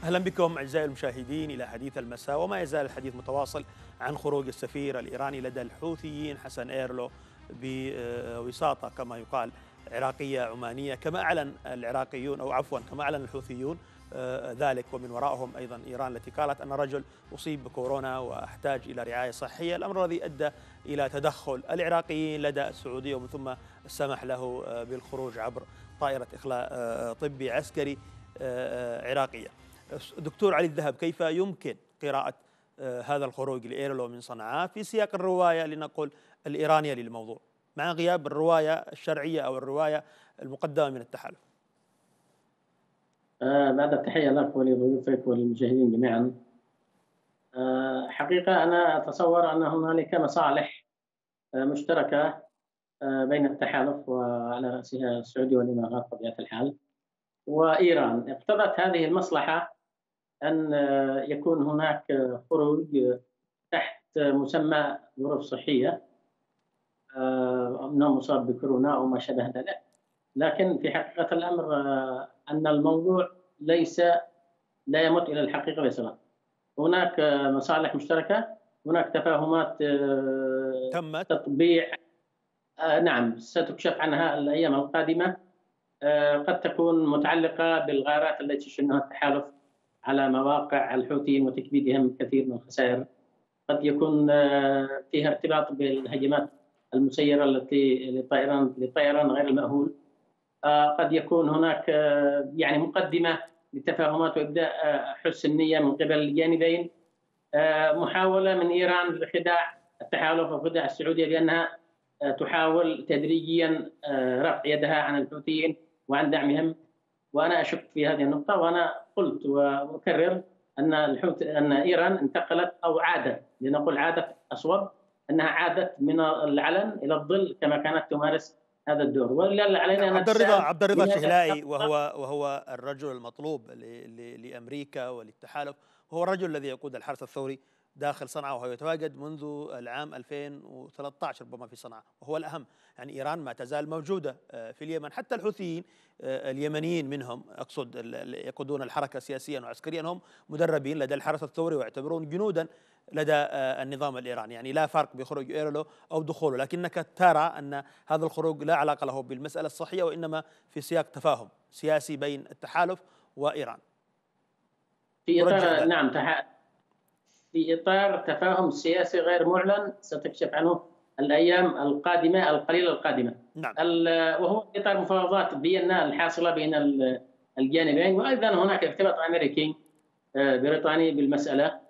أهلا بكم أعزائي المشاهدين إلى حديث المساء، وما يزال الحديث متواصل عن خروج السفير الإيراني لدى الحوثيين حسن إيرلو بوساطة كما يقال عراقية عمانية، كما أعلن العراقيون أو عفوا كما أعلن الحوثيون ذلك، ومن وراءهم أيضا إيران التي قالت أن رجل أصيب بكورونا واحتاج إلى رعاية صحية، الأمر الذي أدى إلى تدخل العراقيين لدى السعودية ومن ثم السمح له بالخروج عبر طائرة إخلاء طبي عسكري عراقية. دكتور علي الذهب، كيف يمكن قراءة هذا الخروج لإيرلو من صنعاء في سياق الرواية لنقل الإيرانية للموضوع مع غياب الرواية الشرعية أو الرواية المقدمة من التحالف؟ بعد التحية لك ولضيوفك وللمشاهدين جميعا. حقيقة أنا أتصور أن هنالك مصالح مشتركة بين التحالف وعلى رأسها السعودية والإمارات بطبيعة الحال وإيران. اقتضت هذه المصلحة أن يكون هناك خروج تحت مسمى ظروف صحية، أنه مصاب بكورونا أو ما شابه ذلك، لكن في حقيقة الأمر أن الموضوع لا يمت إلى الحقيقة بصلة. هناك مصالح مشتركة، هناك تفاهمات تمت تطبيع نعم ستكشف عنها الأيام القادمة، قد تكون متعلقة بالغارات التي يشنها التحالف على مواقع الحوثيين وتكبيدهم كثير من الخسائر، قد يكون فيها ارتباط بالهجمات المسيرة التي لطيران غير المأهول، قد يكون هناك يعني مقدمة لتفاهمات وإبداء حسن النية من قبل الجانبين، محاولة من إيران لخداع التحالف وخداع السعودية بأنها تحاول تدريجيا رفع يدها عن الحوثيين وعن دعمهم، وأنا أشك في هذه النقطة. وأنا قلت وأكرر أن إيران انتقلت أو عادت، لنقول عادت أصوب، أنها عادت من العلن إلى الظل كما كانت تمارس هذا الدور. ولا علينا أن عبد الرضا الشهلائي وهو الرجل المطلوب لأمريكا وللتحالف، هو الرجل الذي يقود الحرس الثوري داخل صنعاء، وهو يتواجد منذ العام 2013 ربما في صنعاء، وهو الأهم. يعني إيران ما تزال موجودة في اليمن، حتى الحوثيين اليمنيين منهم أقصد يقودون الحركة سياسيا وعسكريا هم مدربين لدى الحرس الثوري ويعتبرون جنودا لدى النظام الإيراني، يعني لا فرق بخروج إيرلو أو دخوله، لكنك ترى أن هذا الخروج لا علاقة له بالمسألة الصحية، وإنما في سياق تفاهم سياسي بين التحالف وإيران. في إطار في إطار تفاهم سياسي غير معلن ستكشف عنه الأيام القادمة القليلة القادمة. نعم. وهو إطار مفاوضات فيينا الحاصلة بين الجانبين، وأيضا هناك ارتباط أمريكي بريطاني بالمسألة.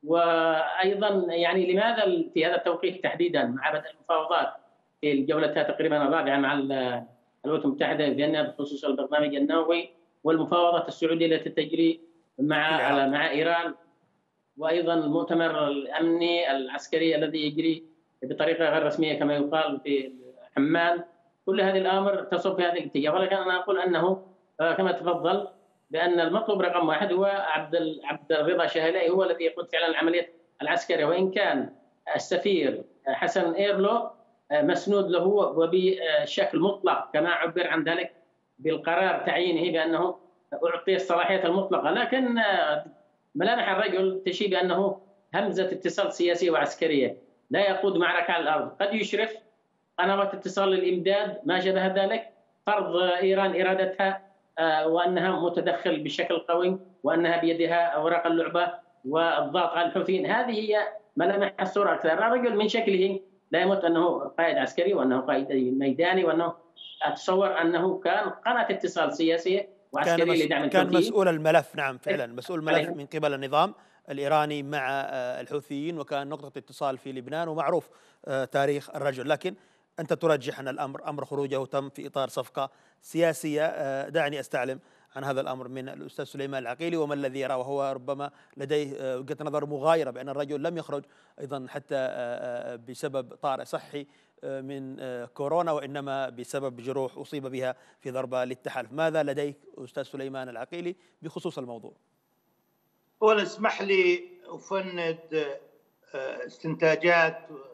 وأيضا يعني لماذا في هذا التوقيت تحديدا مع بدء المفاوضات في الجولة تقريبا الرابعة مع الولايات المتحدة في فيينا بخصوص البرنامج النووي، والمفاوضات السعودية التي تجري مع إيران، وأيضا المؤتمر الأمني العسكري الذي يجري بطريقة غير رسمية كما يقال في عمان. كل هذه الأمر تصب في هذا الاتجاه، ولكن أنا أقول أنه كما تفضل بأن المطلوب رقم واحد هو عبد الرضا الشهلائي، هو الذي يقود فعلا العملية العسكرية، وإن كان السفير حسن إيرلو مسنود له وبشكل مطلق كما عبر عن ذلك بالقرار تعيينه بأنه أعطي الصلاحية المطلقة، لكن ملامح الرجل تشير بأنه همزة اتصال سياسية وعسكرية، لا يقود معركة على الأرض، قد يشرف قنوات اتصال للإمداد ما شابه ذلك، فرض إيران إرادتها وأنها متدخل بشكل قوي وأنها بيدها أوراق اللعبة والضغط على الحوثيين. هذه هي ملامح الصورة أكثر. الرجل من شكله لا يمت أنه قائد عسكري وأنه قائد ميداني، وأنه أتصور أنه كان قناة اتصال سياسية وعسكرية لدعم الحوثيين، كان مسؤول الملف. نعم فعلا مسؤول الملف من قبل النظام الإيراني مع الحوثيين، وكان نقطة اتصال في لبنان، ومعروف تاريخ الرجل. لكن أنت ترجح أن أمر خروجه تم في إطار صفقة سياسية. دعني أستعلم عن هذا الأمر من الأستاذ سليمان العقيلي، وما الذي يرى، وهو ربما لديه وجهة نظر مغايرة بأن الرجل لم يخرج أيضا حتى بسبب طارئ صحي من كورونا، وإنما بسبب جروح أصيب بها في ضربة للتحالف. ماذا لديك أستاذ سليمان العقيلي بخصوص الموضوع؟ أولا اسمح لي أفند استنتاجات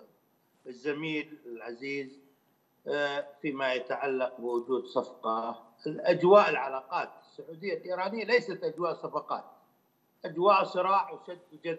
الزميل العزيز فيما يتعلق بوجود صفقة. الأجواء العلاقات السعودية الإيرانية ليست أجواء صفقات، أجواء صراع وشد وجذب.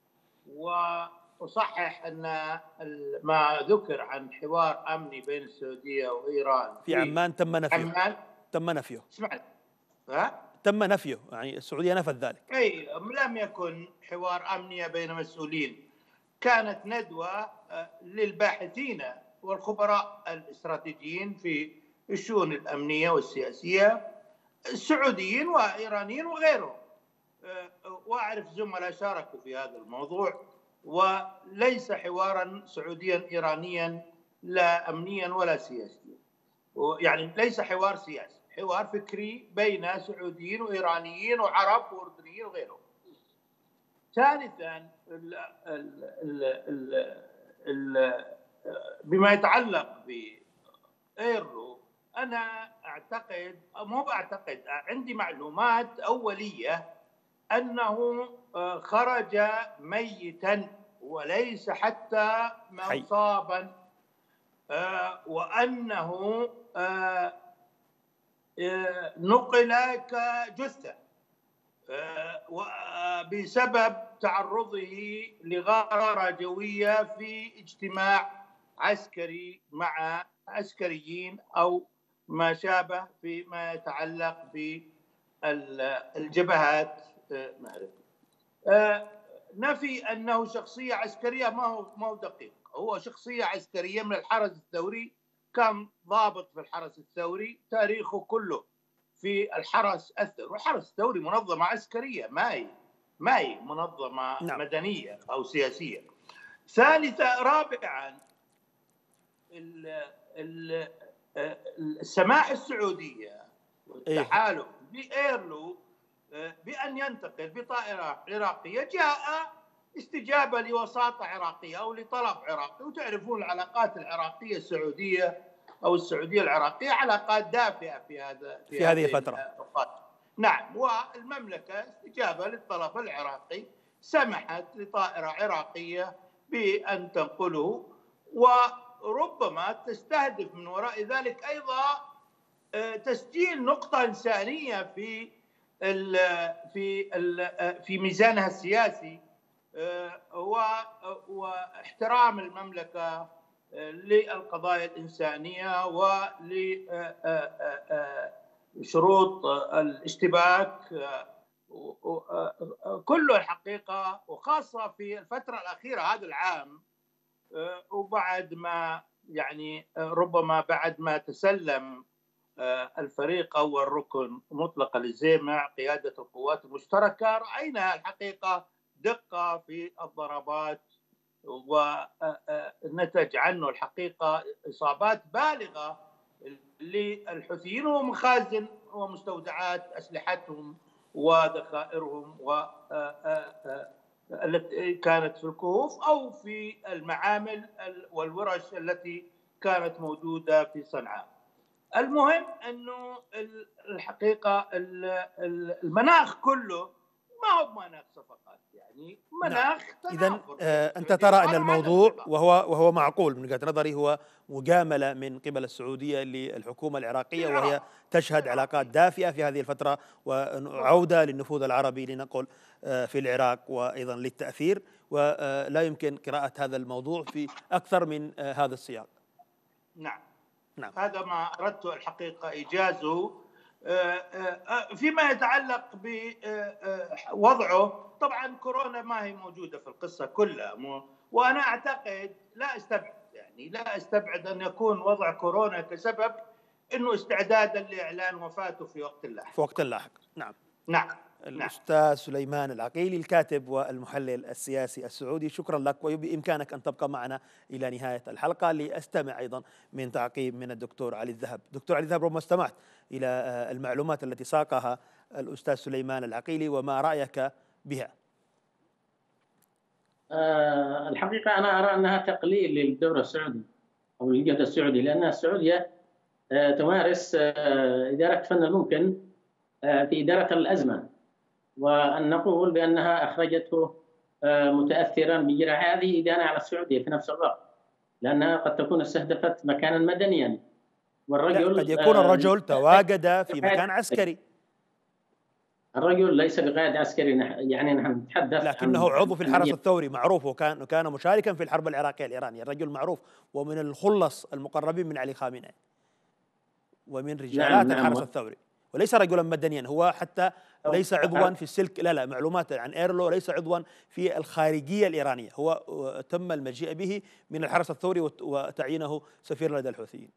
وأصحح أن ما ذكر عن حوار أمني بين السعودية وإيران في عمان تم نفيه. عمان تم نفيه. اسمعني، تم نفيه، يعني السعودية نفت ذلك. أي لم يكن حوار أمني بين مسؤولين، كانت ندوة للباحثين والخبراء الاستراتيجيين في الشؤون الأمنية والسياسية السعوديين وإيرانيين وغيرهم، وأعرف زملاء شاركوا في هذا الموضوع، وليس حوارا سعوديا إيرانيا لا أمنيا ولا سياسيا، يعني ليس حوار سياسي، حوار فكري بين سعوديين وإيرانيين وعرب وأردنيين وغيرهم. ثالثا بما يتعلق بإيرلو، أنا أعتقد، عندي معلومات أولية أنه خرج ميتا وليس حتى مصابا، وأنه نقل كجثة بسبب تعرضه لغارة جوية في اجتماع عسكري مع عسكريين أو ما شابه فيما يتعلق بالجبهات. نفي أنه شخصية عسكرية ما هو دقيق، هو شخصية عسكرية من الحرس الثوري، كان ضابط في الحرس الثوري، تاريخه كله في الحرس الثوري، والحرس الثوري منظمة عسكرية، ما هي منظمة مدنية أو سياسية. ثالثا، رابعا، السماح السعودية والتحالف بإيرلو بأن ينتقل بطائرة عراقية جاء استجابة لوساطة عراقية أو لطلب عراقي، وتعرفون العلاقات العراقية السعودية أو السعودية العراقية علاقات دافئة في هذه الفترة. نعم، والمملكة استجابة للطلب العراقي، سمحت لطائرة عراقية بأن تنقله، وربما تستهدف من وراء ذلك أيضا تسجيل نقطة إنسانية في ميزانها السياسي، واحترام المملكة للقضايا الإنسانية ولشروط الاشتباك كله الحقيقة، وخاصة في الفترة الأخيرة هذا العام، وبعد ما يعني ربما بعد ما تسلم الفريق أو الركن مطلق للزيمع قيادة القوات المشتركة، رأينا الحقيقة دقة في الضربات، ونتج عنه الحقيقة إصابات بالغة للحوثيين ومخازن ومستودعات أسلحتهم وذخائرهم التي كانت في الكهوف أو في المعامل والورش التي كانت موجودة في صنعاء. المهم أنه الحقيقة المناخ كله ما هو مناخ صفقات، يعني مناخ إذن أنت ترى أن الموضوع وهو معقول من وجهة نظري هو مجاملة من قبل السعودية للحكومة العراقية، وهي تشهد علاقات دافئة في هذه الفترة وعودة للنفوذ العربي لنقل في العراق وأيضا للتأثير، ولا يمكن قراءة هذا الموضوع في أكثر من هذا السياق. نعم. هذا ما أردت الحقيقة إيجازه. فيما يتعلق بوضعه، طبعا كورونا ما هي موجودة في القصة كلها، وأنا أعتقد لا أستبعد أن يكون وضع كورونا كسبب أنه استعدادا لإعلان وفاته في وقت لاحق. نعم. الأستاذ سليمان العقيلي الكاتب والمحلل السياسي السعودي، شكرا لك، وبإمكانك أن تبقى معنا إلى نهاية الحلقة لأستمع أيضا من تعقيب من الدكتور علي الذهب. دكتور علي الذهب، ربما استمعت إلى المعلومات التي ساقها الأستاذ سليمان العقيلي، وما رأيك بها؟ الحقيقة أنا أرى أنها تقليل للدور السعودي أو للجهد السعودي، لأن السعودية تمارس إدارة فن الممكن في إدارة الأزمة، وأن نقول بأنها أخرجته متأثرا بجراحة، هذه إدانة على السعودية في نفس الوقت، لأنها قد تكون استهدفت مكانا مدنيا، والرجل قد يكون الرجل تواجد في مكان عسكري. الرجل ليس بقائد عسكري، يعني نحن نتحدث لكنه عضو في الحرس الثوري معروف، وكان مشاركا في الحرب العراقية الإيرانية، الرجل معروف ومن الخلص المقربين من علي خامنئي ومن رجالات الحرس الثوري، وليس رجلا مدنيا. هو حتى ليس عضوا في السلك، لا معلومات عن إيرلو، ليس عضوا في الخارجية الإيرانية، هو تم المجيء به من الحرس الثوري وتعيينه سفير لدى الحوثيين.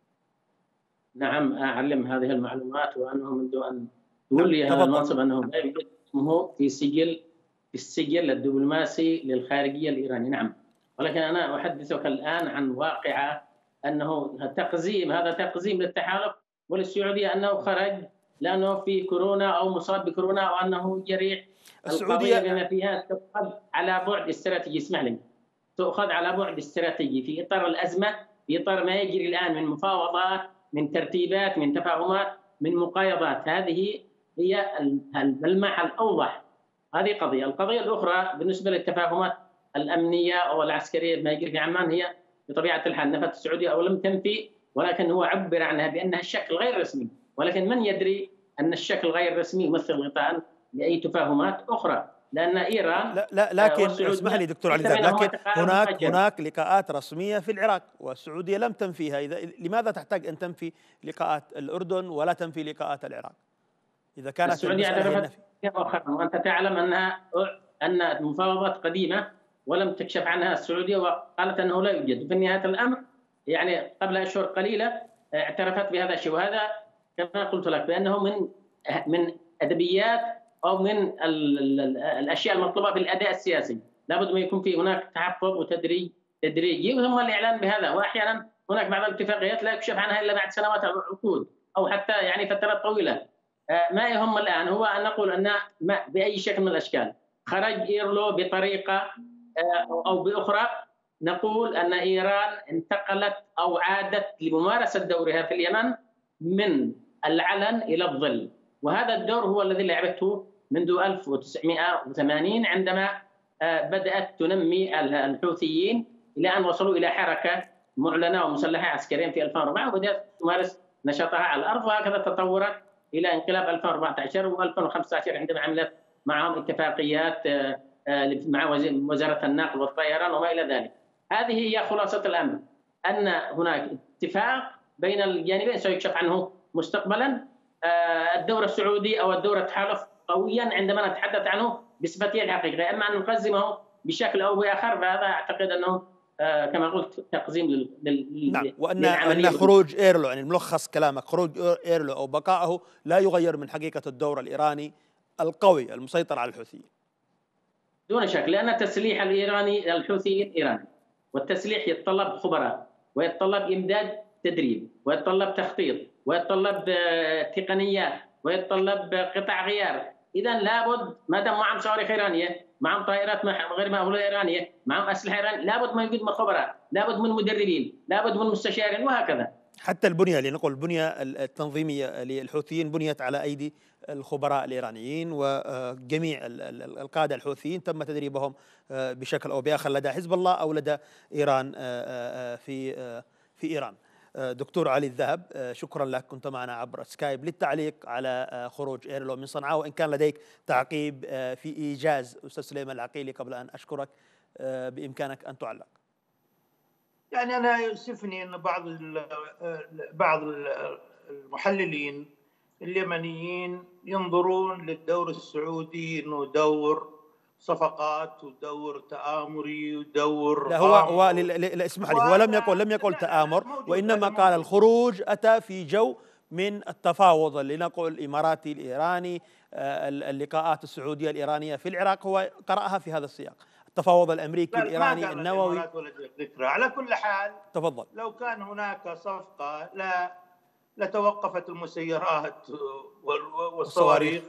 نعم أعلم هذه المعلومات، وأنه منذ أن تولي هذا المنصب أنه لا يوجد اسمه في السجل الدبلوماسي للخارجية الإيرانية. نعم، ولكن أنا أحدثك الآن عن واقعة أنه هذا تقزيم للتحالف وللسعودية، أنه خرج لأنه في كورونا أو مصاب بكورونا أو أنه جريح. السعودية بما فيها تؤخذ على بعد استراتيجي، اسمح لي، تؤخذ على بعد استراتيجي في إطار الأزمة، في إطار ما يجري الآن من مفاوضات، من ترتيبات، من تفاهمات، من مقايضات. هذه هي الملمح الأوضح. هذه قضية. القضية الأخرى بالنسبة للتفاهمات الأمنية أو العسكرية بما يجري في عمان، هي بطبيعة الحال نفت السعودية أو لم تنفي، ولكن هو عبر عنها بأنها الشكل غير رسمي، ولكن من يدري أن الشكل غير رسمي يمثل غطاء لأي تفاهمات أخرى، لأن إيران لكن اسمح لي دكتور علي ذهب، لكن هناك لقاءات رسمية في العراق والسعودية لم تنفيها. لماذا تحتاج أن تنفي لقاءات الأردن ولا تنفي لقاءات العراق إذا كانت السعودية اعترفت مؤخرا، وأنت تعلم أن المفاوضات قديمة ولم تكشف عنها السعودية، وقالت أنه لا يوجد. في نهاية الأمر يعني قبل أشهر قليلة اعترفت بهذا الشيء، وهذا كما قلت لك بأنه من أدبيات أو من الأشياء المطلوبة في الأداء السياسي. لابد من يكون في هناك تحفظ وتدريجي، ثم الإعلان بهذا. وأحيانا هناك بعض الاتفاقيات لا يكشف عنها إلا بعد سنوات أو عقود أو حتى يعني فترات طويلة. ما يهم الآن هو أن نقول أن بأي شكل من الأشكال خرج إيرلو بطريقة أو بأخرى، نقول أن إيران انتقلت أو عادت لممارسة دورها في اليمن من العلن إلى الظل، وهذا الدور هو الذي لعبته منذ 1980 عندما بدأت تنمي الحوثيين إلى أن وصلوا إلى حركة معلنة ومسلحة عسكريا في 2004، وبدأت تمارس نشاطها على الأرض، وهكذا تطورت إلى انقلاب 2014 و2015 عندما عملت معهم اتفاقيات مع وزارة النقل والطيران وما إلى ذلك. هذه هي خلاصة الأمر، أن هناك اتفاق بين الجانبين سيكشف عنه مستقبلا. الدور السعودي أو الدور التحالف قويا عندما نتحدث عنه بصفته الحقيقية، أما أن نقزمه بشكل أو بآخر فهذا أعتقد أنه كما قلت تقزيم نعم. وأن خروج إيرلو، يعني ملخص كلامك، خروج إيرلو أو بقائه لا يغير من حقيقة الدور الإيراني القوي المسيطر على الحوثيين دون شك، لأن التسليح الإيراني الحوثيين إيراني، والتسليح يتطلب خبراء ويتطلب إمداد تدريب ويتطلب تخطيط ويتطلب تقنيات ويتطلب قطع غيار. إذا لابد ما دام معهم صواريخ إيرانية، معهم طائرات غير مأهولة إيرانية، معهم أسلحة إيرانية، لابد ما يوجد من خبراء، لابد من مدربين، لابد من مستشارين، وهكذا. حتى البنية، لنقول البنية التنظيمية للحوثيين بنيت على أيدي الخبراء الإيرانيين، وجميع القادة الحوثيين تم تدريبهم بشكل أو بآخر لدى حزب الله أو لدى إيران في إيران. دكتور علي الذهب، شكرا لك، كنت معنا عبر سكايب للتعليق على خروج إيرلو من صنعاء، وإن كان لديك تعقيب في إيجاز أستاذ سليمان العقيلي قبل أن أشكرك بإمكانك أن تعلق. يعني أنا يؤسفني أن بعض المحللين اليمنيين ينظرون للدور السعودي أنه دور صفقات ودور تآمري ودور لا هو اسمح لي، هو لم يقل تآمر، وإنما قال الخروج أتى في جو من التفاوض، لنقل الإماراتي الإيراني، اللقاءات السعودية الإيرانية في العراق، هو قرأها في هذا السياق، التفاوض الأمريكي الإيراني النووي. على كل حال تفضل. لو كان هناك صفقة لتوقفت المسيرات والصواريخ،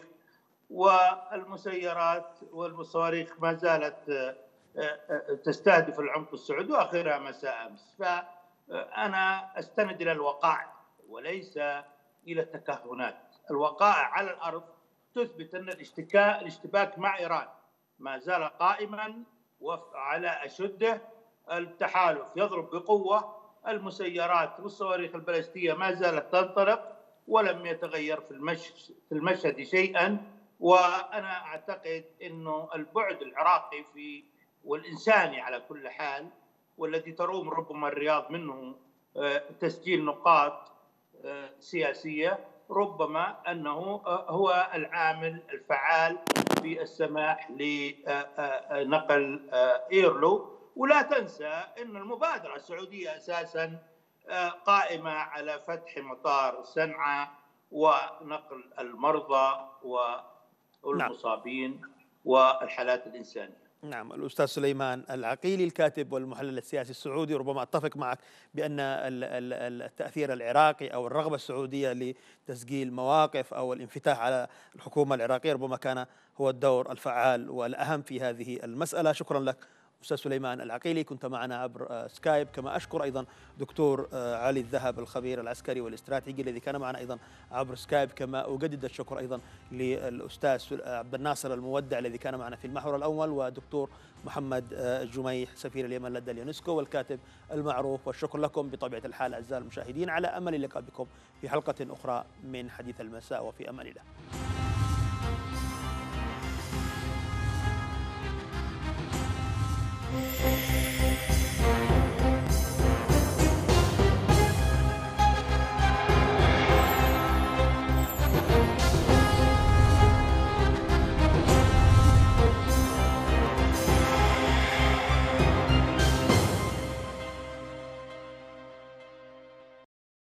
والصواريخ ما زالت تستهدف العمق السعودي وآخرها مساء أمس. فأنا أستند إلى الوقائع وليس إلى التكهنات. الوقائع على الأرض تثبت أن الاشتباك مع إيران ما زال قائما وعلى أشده. التحالف يضرب بقوة، المسيرات والصواريخ البالستية ما زالت تنطلق ولم يتغير في المشهد شيئا وأنا أعتقد أنه البعد العراقي والإنساني على كل حال، والذي تروم ربما الرياض منه تسجيل نقاط سياسية، ربما أنه هو العامل الفعال في السماح لنقل إيرلو. ولا تنسى أن المبادرة السعودية أساساً قائمة على فتح مطار صنعاء ونقل المرضى والمصابين والحالات الإنسانية. نعم. الأستاذ سليمان العقيلي الكاتب والمحلل السياسي السعودي، ربما أتفق معك بأن التأثير العراقي أو الرغبة السعودية لتسجيل مواقف أو الانفتاح على الحكومة العراقية ربما كان هو الدور الفعال والأهم في هذه المسألة. شكرا لك أستاذ سليمان العقيلي، كنت معنا عبر سكايب. كما أشكر أيضا دكتور علي الذهب الخبير العسكري والاستراتيجي الذي كان معنا أيضا عبر سكايب. كما أجدد الشكر أيضا للأستاذ عبد الناصر المودع الذي كان معنا في المحور الأول، ودكتور محمد الجميح سفير اليمن لدى اليونسكو والكاتب المعروف. والشكر لكم بطبيعة الحال أعزائي المشاهدين، على أمل اللقاء بكم في حلقة أخرى من حديث المساء، وفي أمان الله.